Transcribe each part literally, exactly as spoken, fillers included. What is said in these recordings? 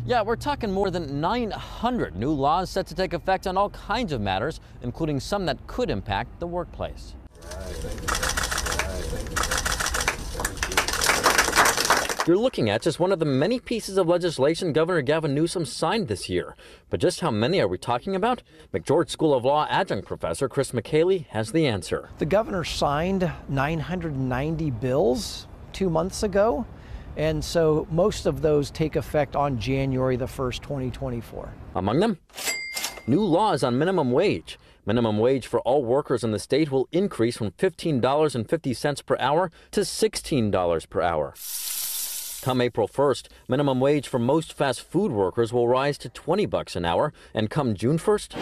Yeah, we're talking more than nine hundred new laws set to take effect on all kinds of matters, including some that could impact the workplace. You're looking at just one of the many pieces of legislation Governor Gavin Newsom signed this year. But just how many are we talking about? McGeorge School of Law adjunct professor Chris McKaylee has the answer. The governor signed nine hundred ninety bills two months ago, and so most of those take effect on January the first, twenty twenty-four. Among them, new laws on minimum wage. Minimum wage for all workers in the state will increase from fifteen dollars and fifty cents per hour to sixteen dollars per hour. Come April first, minimum wage for most fast food workers will rise to twenty bucks an hour, and come June first,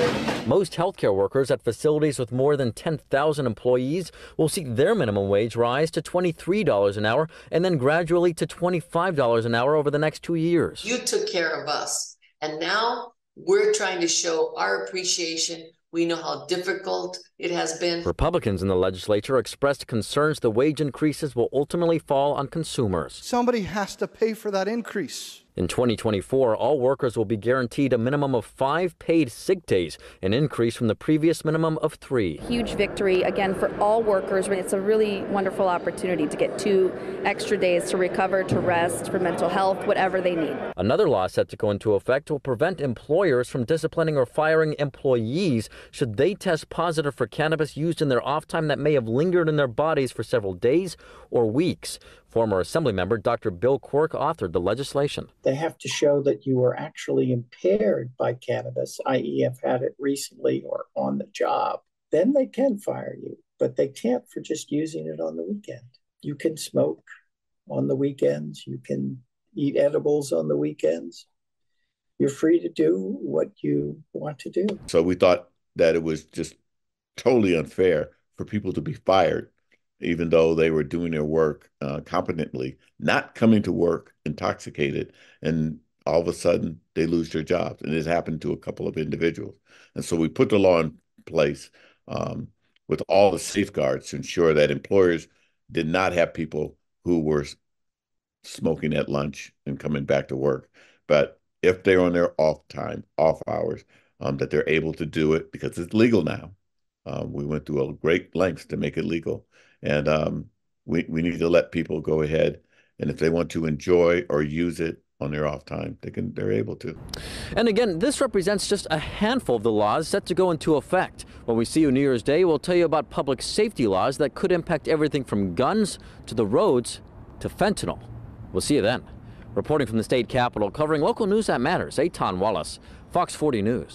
most healthcare workers at facilities with more than ten thousand employees will see their minimum wage rise to twenty-three dollars an hour and then gradually to twenty-five dollars an hour over the next two years. You took care of us, and now we're trying to show our appreciation. We know how difficult it has been. Republicans in the legislature expressed concerns the wage increases will ultimately fall on consumers. Somebody has to pay for that increase. In twenty twenty-four, all workers will be guaranteed a minimum of five paid sick days, an increase from the previous minimum of three. Huge victory, again, for all workers. It's a really wonderful opportunity to get two extra days to recover, to rest, for mental health, whatever they need. Another law set to go into effect will prevent employers from disciplining or firing employees should they test positive for cannabis used in their off time that may have lingered in their bodies for several days or weeks. Former Assemblymember Doctor Bill Quirk authored the legislation. They have to show that you were actually impaired by cannabis, that is have had it recently or on the job. Then they can fire you, but they can't for just using it on the weekend. You can smoke on the weekends. You can eat edibles on the weekends. You're free to do what you want to do. So we thought that it was just totally unfair for people to be fired, even though they were doing their work uh, competently, not coming to work intoxicated, and all of a sudden they lose their jobs. And it happened to a couple of individuals. And so we put the law in place um, with all the safeguards to ensure that employers did not have people who were smoking at lunch and coming back to work. But if they're on their off time, off hours, um, that they're able to do it because it's legal now. Uh, we went through a great lengths to make it legal. And um, we, we need to let people go ahead. And if they want to enjoy or use it on their off time, they can, they're able to. And again, this represents just a handful of the laws set to go into effect. When we see you New Year's Day, we'll tell you about public safety laws that could impact everything from guns to the roads to fentanyl. We'll see you then. Reporting from the state capitol, covering local news that matters, Eitan Wallace, Fox forty News.